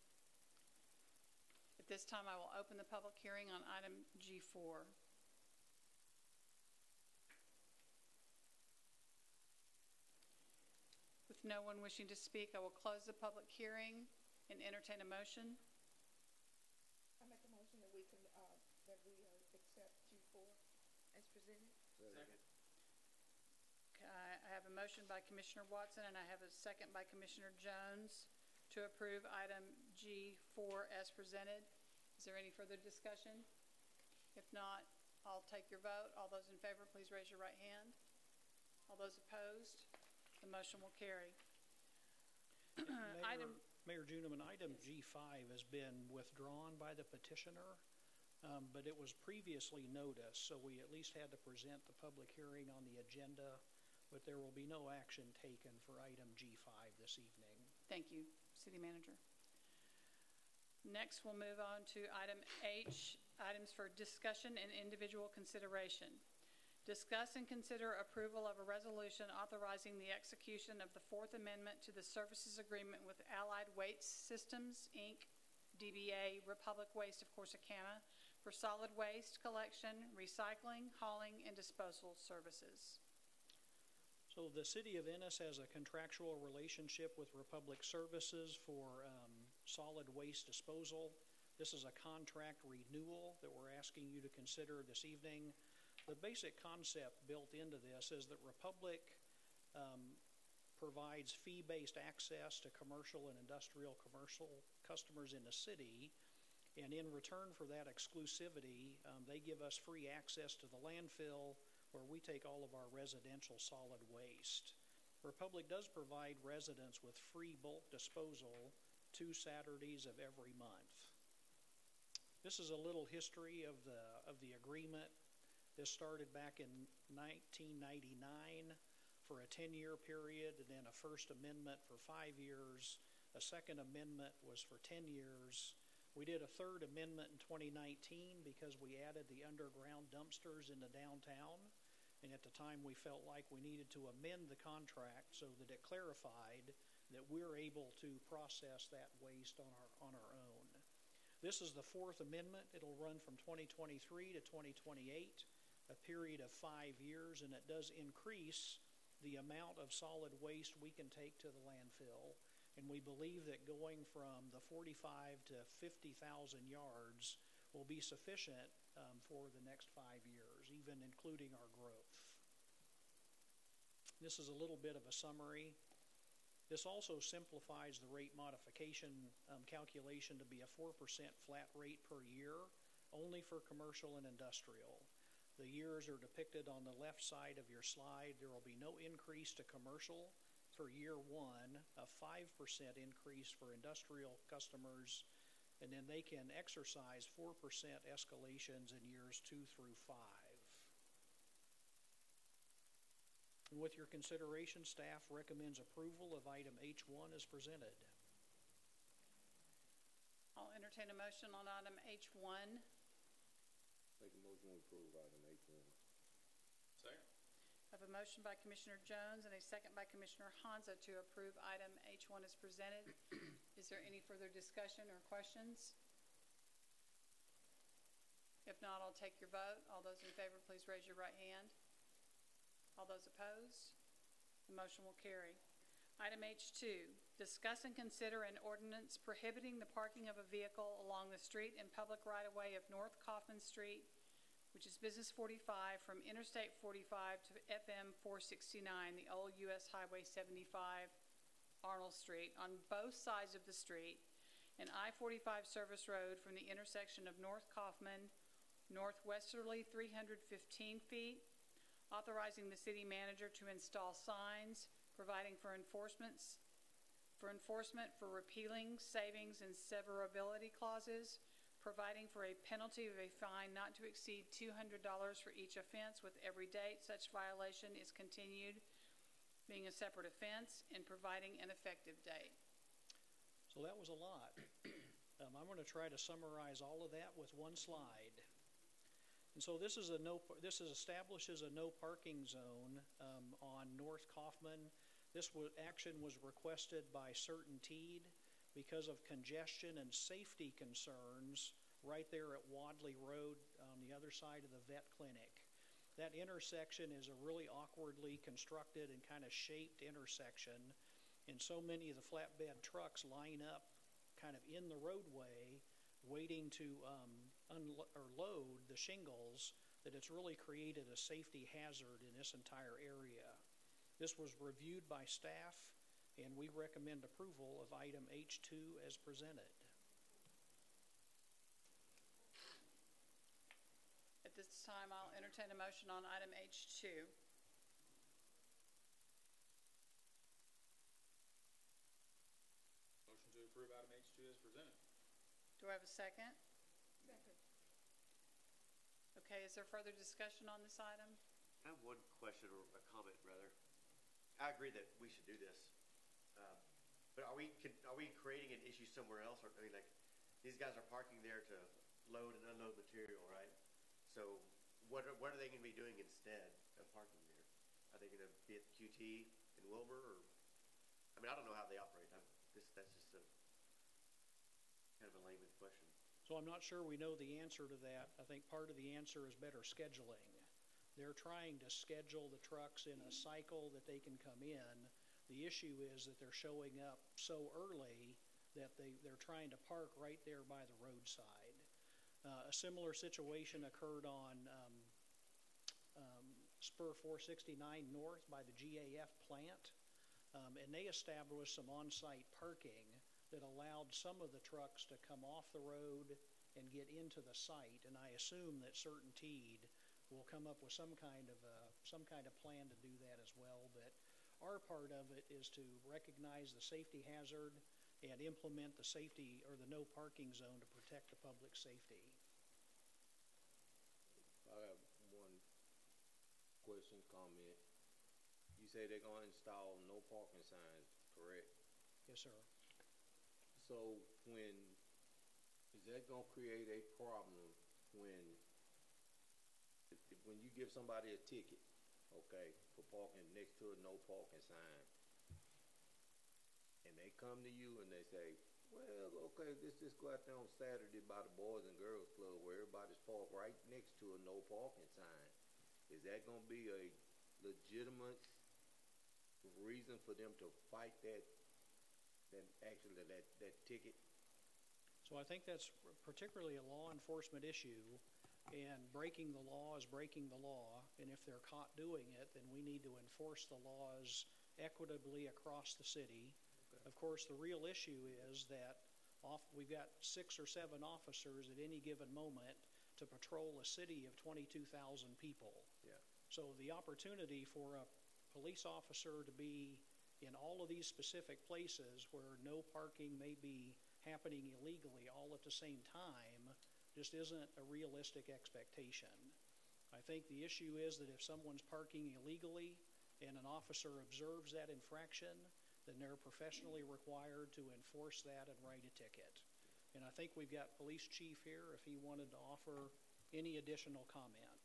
At this time, I will open the public hearing on item G four. With no one wishing to speak, I will close the public hearing and entertain a motion. I make a motion that we can, uh, that we uh, accept G four as presented. Second. Okay, I have a motion by Commissioner Watson and I have a second by Commissioner Jones to approve item G four as presented. Is there any further discussion? If not, I'll take your vote. All those in favor, please raise your right hand. All those opposed, the motion will carry. Mayor, Item, Mayor Juniman, item G five has been withdrawn by the petitioner, um, but it was previously noticed, so we at least had to present the public hearing on the agenda, but there will be no action taken for item G five this evening. thank you, City Manager. Next, we'll move on to item H, items for discussion and individual consideration. Discuss and consider approval of a resolution authorizing the execution of the Fourth Amendment to the Services Agreement with Allied Waste Systems, Incorporated, D B A, Republic Waste of Corsicana, for solid waste collection, recycling, hauling, and disposal services. So the City of Ennis has a contractual relationship with Republic Services for um, solid waste disposal. This is a contract renewal that we're asking you to consider this evening. The basic concept built into this is that Republic um, provides fee-based access to commercial and industrial commercial customers in the city, and in return for that exclusivity, um, they give us free access to the landfill where we take all of our residential solid waste. Republic does provide residents with free bulk disposal two Saturdays of every month. This is a little history of the, of the agreement. This started back in nineteen ninety-nine for a ten-year period, and then a First Amendment for five years. A Second Amendment was for ten years. We did a Third Amendment in twenty nineteen because we added the underground dumpsters in the downtown, and at the time we felt like we needed to amend the contract so that it clarified that we're able to process that waste on our, on our own. This is the Fourth Amendment. It'll run from twenty twenty-three to twenty twenty-eight. A period of five years, and it does increase the amount of solid waste we can take to the landfill. And we believe that going from the forty-five to fifty thousand yards will be sufficient um, for the next five years, even including our growth. This is a little bit of a summary. This also simplifies the rate modification um, calculation to be a four percent flat rate per year, only for commercial and industrial. The years are depicted on the left side of your slide. There will be no increase to commercial for year one, a five percent increase for industrial customers, and then they can exercise four percent escalations in years two through five. And with your consideration, staff recommends approval of item H one as presented. I'll entertain a motion on item H one. Make a motion to approve item H one. Second. I have a motion by Commissioner Jones and a second by Commissioner Hansa to approve item H one as presented. Is there any further discussion or questions? If not, I'll take your vote. All those in favor, please raise your right hand. All those opposed? The motion will carry. Item H two, discuss and consider an ordinance prohibiting the parking of a vehicle along the street and public right-of-way of North Kaufman Street, which is Business forty-five, from Interstate forty-five to F M four sixty-nine, the old U S Highway seventy-five, Arnold Street, on both sides of the street, and I forty-five Service Road from the intersection of North Kaufman, northwesterly three hundred fifteen feet, authorizing the city manager to install signs, providing for enforcements, for enforcement for repealing, savings, and severability clauses, providing for a penalty of a fine not to exceed two hundred dollars for each offense with every date such violation is continued, being a separate offense, and providing an effective date. So that was a lot. Um, I'm going to try to summarize all of that with one slide. And so this is a no. This is establishes a no parking zone um, on North Kaufman. This w action was requested by CertainTeed because of congestion and safety concerns right there at Wadley Road on the other side of the vet clinic. That intersection is a really awkwardly constructed and kind of shaped intersection, and so many of the flatbed trucks line up kind of in the roadway waiting to um, unlo or load the shingles that it's really created a safety hazard in this entire area. This was reviewed by staff, and we recommend approval of item H two as presented. At this time, I'll entertain a motion on item H two. Motion to approve item H two as presented. Do I have a second? Second. Okay, is there further discussion on this item? I have one question or a comment, rather. I agree that we should do this, um, but are we can, are we creating an issue somewhere else? Or, I mean, like these guys are parking there to load and unload material, right? So what are, what are they going to be doing instead of parking there? Are they going to be at Q T in Wilbur? Or I mean, I don't know how they operate. I'm, this that's just a kind of a layman's question. So I'm not sure we know the answer to that. I think part of the answer is better scheduling. They're trying to schedule the trucks in a cycle that they can come in. The issue is that they're showing up so early that they, they're trying to park right there by the roadside. Uh, a similar situation occurred on um, um, Spur four sixty-nine North by the G A F plant, um, and they established some on-site parking that allowed some of the trucks to come off the road and get into the site, and I assume that CertainTeed will come up with some kind of a, some kind of plan to do that as well. But our part of it is to recognize the safety hazard and implement the safety or the no parking zone to protect the public safety. I have one question, comment. You say they're going to install no parking signs, correct? Yes, sir. So when, is that going to create a problem when when you give somebody a ticket, okay, for parking next to a no parking sign, and they come to you and they say, well, okay, let's just go out there on Saturday by the Boys and Girls Club where everybody's parked right next to a no parking sign. Is that going to be a legitimate reason for them to fight that, that actually that, that ticket? So I think that's particularly a law enforcement issue, and breaking the law is breaking the law, and if they're caught doing it, then we need to enforce the laws equitably across the city. Okay. Of course, the real issue is that off, we've got six or seven officers at any given moment to patrol a city of twenty-two thousand people. Yeah. So the opportunity for a police officer to be in all of these specific places where no parking may be happening illegally all at the same time just isn't a realistic expectation. I think the issue is that if someone's parking illegally and an officer observes that infraction, then they're professionally required to enforce that and write a ticket. And I think we've got Police Chief here if he wanted to offer any additional comment.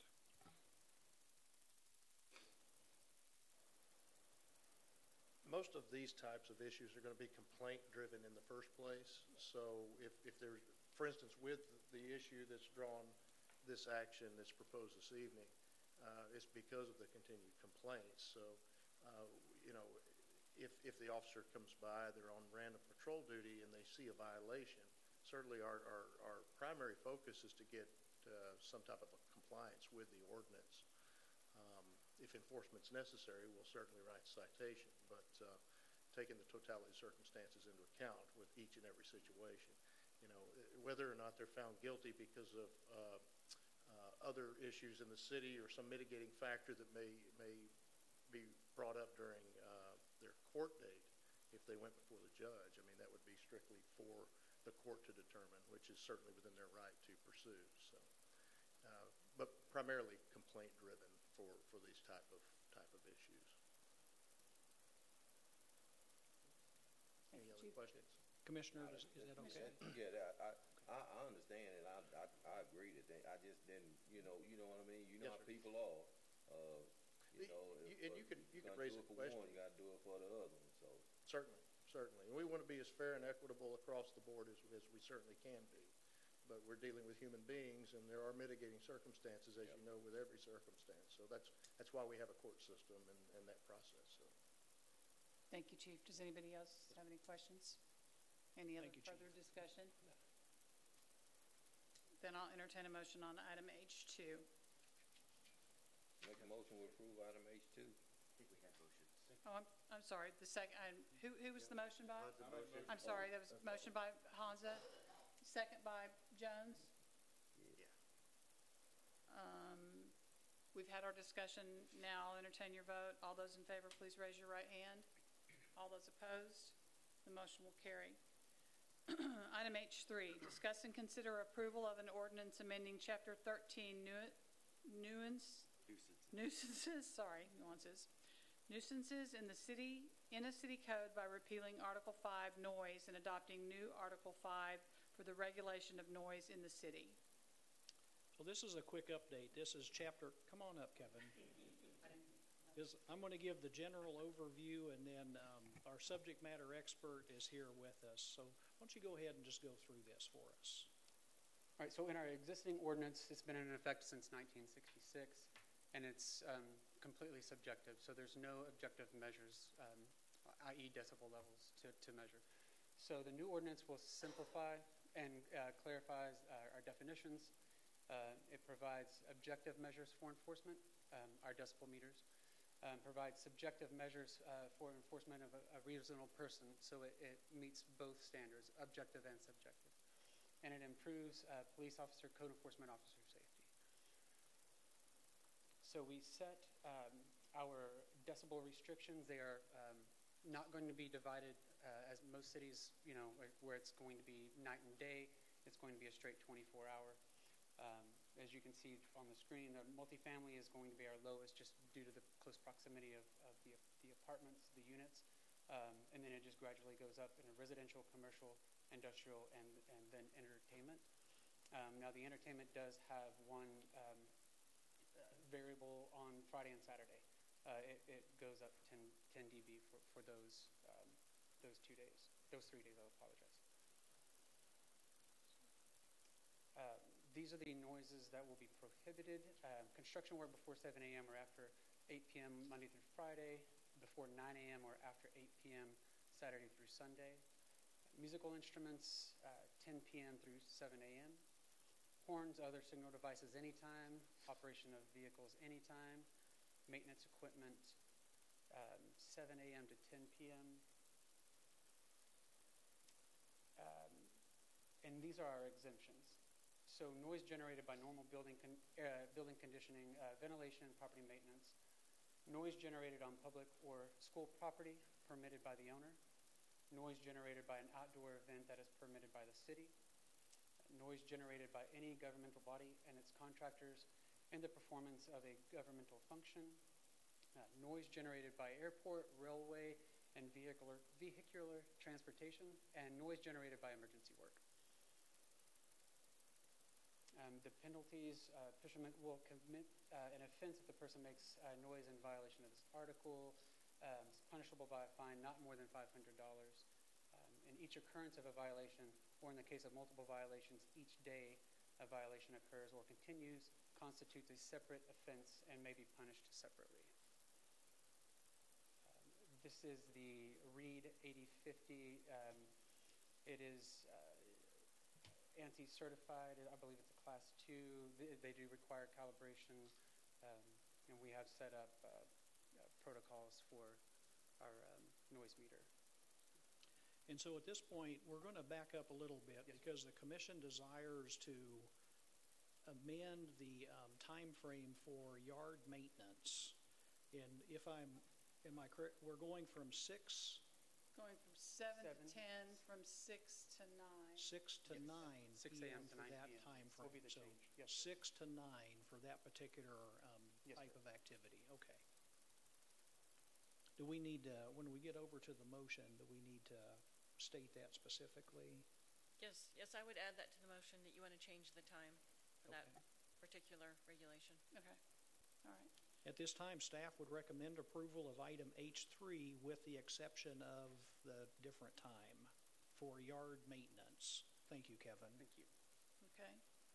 Most of these types of issues are going to be complaint driven in the first place. So if, if there's, for instance, with the issue that's drawn this action that's proposed this evening, uh, it's because of the continued complaints. So, uh, you know, if, if the officer comes by, they're on random patrol duty and they see a violation, certainly our, our, our primary focus is to get uh, some type of a compliance with the ordinance. If enforcement's necessary, we'll certainly write a citation, but uh, taking the totality of circumstances into account with each and every situation. You know, whether or not they're found guilty because of uh, uh, other issues in the city or some mitigating factor that may, may be brought up during uh, their court date if they went before the judge. I mean, that would be strictly for the court to determine, which is certainly within their right to pursue. So, uh, but primarily complaint driven for, for these type of type of issues. Thank Any you, other Chief. questions? Commissioner, is, is that okay? Yeah, that, I, I, I understand it, I, I, I agree that they, I just didn't, you know, you know what I mean? You know Yes, how sir. people are, uh, you The- know. you- if, and uh, you can- you can gonna raise do a it for question. one, you gotta do it for the other one, so. Certainly, certainly. And we want to be as fair and equitable across the board as, as we certainly can be. But we're dealing with human beings, and there are mitigating circumstances, as Yep. you know, with every circumstance. So that's, that's why we have a court system and, and that process, so. Thank you, Chief. Does anybody else have any questions? Any other Thank you, further Chief. discussion? Then I'll entertain a motion on item H two. Make a motion to approve item H two. I think we had motions. Oh, I'm, I'm sorry, the second, who, who was the motion by? Hansa motion. I'm sorry, that was motion by Hansa, second by Jones. Yeah. Um, we've had our discussion, now I'll entertain your vote. All those in favor, please raise your right hand. All those opposed, the motion will carry. Item H three, discuss and consider approval of an ordinance amending Chapter thirteen nu- nuance, Nuisance. nuisances, sorry, nuances, nuisances in the city, in a city code by repealing Article five noise and adopting new Article five for the regulation of noise in the city. Well, this is a quick update. This is chapter, come on up, Kevin. Is, I'm going to give the general overview, and then um, our subject matter expert is here with us. So why don't you go ahead and just go through this for us? All right, so in our existing ordinance, it's been in effect since nineteen sixty-six, and it's um, completely subjective. So there's no objective measures, um, that is decibel levels, to, to measure. So the new ordinance will simplify and uh, clarifies our, our definitions. Uh, it provides objective measures for enforcement, um, our decibel meters. Um, provides subjective measures uh, for enforcement of a, a reasonable person, so it, it meets both standards, objective and subjective. And it improves uh, police officer, code enforcement officer safety. So we set um, our decibel restrictions. They are um, not going to be divided uh, as most cities, you know, where, where it's going to be night and day. It's going to be a straight twenty-four hour. Um, as you can see on the screen, the multifamily is going to be our lowest just due to the close proximity of, of the, the apartments, the units. Um, and then it just gradually goes up in a residential, commercial, industrial, and, and then entertainment. Um, now the entertainment does have one um, uh, variable on Friday and Saturday. Uh, it, it goes up ten, ten D B for, for those, um, those two days, those three days, I apologize. Uh, These are the noises that will be prohibited. Uh, construction work before seven A M or after eight P M Monday through Friday, before nine A M or after eight P M Saturday through Sunday. Musical instruments, uh, ten P M through seven A M Horns, other signal devices anytime. Operation of vehicles anytime. Maintenance equipment, um, seven A M to ten P M Um, and these are our exemptions. So noise generated by normal building con uh, building conditioning, uh, ventilation, property maintenance. Noise generated on public or school property permitted by the owner. Noise generated by an outdoor event that is permitted by the city. Noise generated by any governmental body and its contractors in the performance of a governmental function. Uh, noise generated by airport, railway, and vehicular, vehicular transportation. And noise generated by emergency work. Um, the penalties, uh, fishermen will commit uh, an offense if the person makes uh, noise in violation of this article. Um, it's punishable by a fine not more than five hundred dollars. Um, in each occurrence of a violation, or in the case of multiple violations, each day a violation occurs or continues, constitutes a separate offense and may be punished separately. Um, this is the Reed eighty fifty. Um, it is uh, ANSI certified. I believe it's a class two. They, they do require calibration, um, and we have set up uh, uh, protocols for our um, noise meter. And so at this point, we're going to back up a little bit yes, because the commission desires to amend the um, time frame for yard maintenance. And if I'm, am I correct, we're going from six Going from seven to Seven. ten, from six to nine. Six to Yes. nine six p a.m. m to for nine that p m time frame. will be the So change. Yes, six to nine for that particular um, Yes, type sir. of activity. Okay. Do we need to, when we get over to the motion, do we need to state that specifically? Yes, yes, I would add that to the motion, that you want to change the time for that Okay. particular regulation. Okay, all right. At this time, staff would recommend approval of item H three with the exception of the different time for yard maintenance. Thank you, Kevin. Thank you. Okay.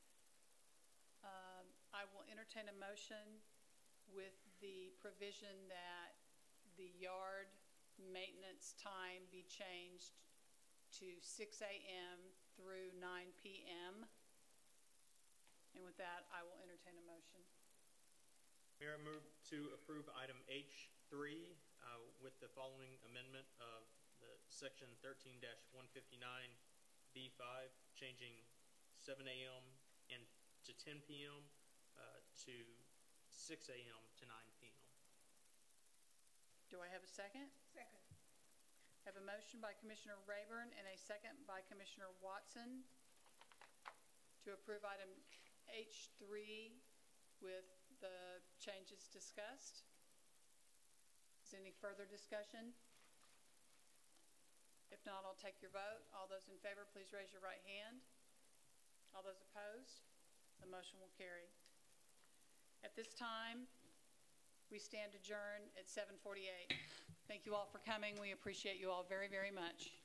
Um, I will entertain a motion with the provision that the yard maintenance time be changed to six a m through nine p m And with that, I will entertain a motion. Mayor, I move to approve item H three uh, with the following amendment of the section thirteen one fifty-nine B five, changing seven a m and to ten p m uh, to six a m to nine p m Do I have a second? Second. I have a motion by Commissioner Rayburn and a second by Commissioner Watson to approve item H three with the changes discussed. Is there any further discussion? If not, I'll take your vote. All those in favor, please raise your right hand. All those opposed? The motion will carry. At this time, we stand adjourned at seven forty-eight. Thank you all for coming. We appreciate you all very, very much.